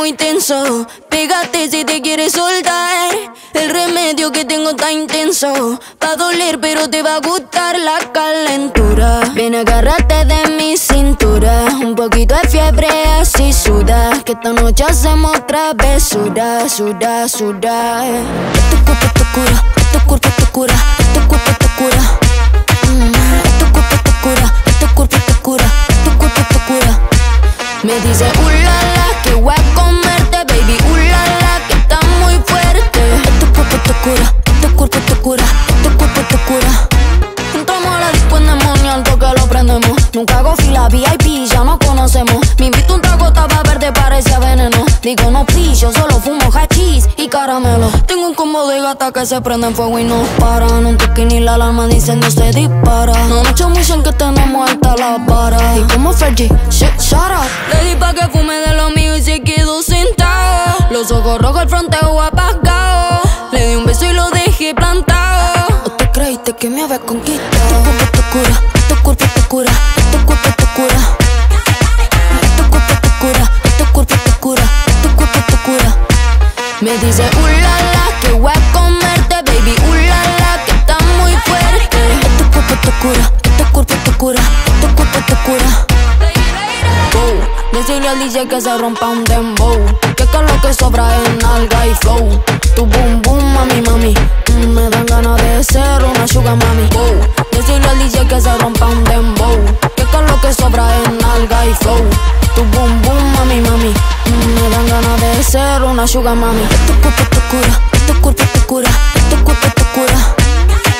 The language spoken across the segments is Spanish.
muy tenso. Pégate si te quieres soltar. El remedio que tengo está intenso. Va a doler pero te va a gustar la calentura. Ven, agárrate de mi cintura. Un poquito de fiebre así suda. Que esta noche hacemos travesura. Suda, suda. Tu cuerpo te cura, tu cuerpo te cura, tu cuerpo te cura. Tu cuerpo te cura, tu cuerpo te cura, tu cuerpo te cura. Me dice ulala que voy a comerte, baby, ulala que está muy fuerte. Tu cuerpo te cura, tu cuerpo te cura, tu cuerpo te cura. Entramos a la disco endemonial, que lo prendemos. Nunca hago fila VIP, ya nos conocemos. Me invito un trago, estaba verde, parecía veneno. Digo no please, yo solo fumo hachís y caramelo. Tengo un combo de gata que se prende en fuego y no paran. Un toque ni la alarma de incendio se dispara. No mucho en que tenemos alta la vara. Y como Fergie, shut up. Le di pa' que fume de lo mío y se quedó sentado. Los ojos rojos, el fronteo apagado. Le di un beso y lo dejé plantado. ¿O te creíste que me había conquistado? Tu cuerpo te cura, tu cuerpo te cura, tu cuerpo te cura. Tu cuerpo te cura, tu cuerpo te cura, tu cuerpo te cura. Me dice ulala que voy a comerte, baby, ulala que está muy fuerte. Tu cuerpo te cura, tu cuerpo te cura, tu cuerpo te cura. Decirle al DJ que se rompa un dembow. Que lo que sobra es nalga y flow. Tu boom boom, mami, mami. Me dan ganas de ser una sugar mami. Decirle al DJ que se rompa un dembow. Que lo que sobra es nalga y flow. Tu boom boom, mami, mami. Me dan ganas de ser una sugar mami. Tu cuerpo te cura, tu cuerpo te cura, tu cuerpo te cura.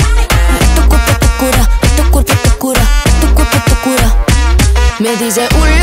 Tu cuerpo te cura, tu cuerpo te cura, tu cuerpo te cura. Me dice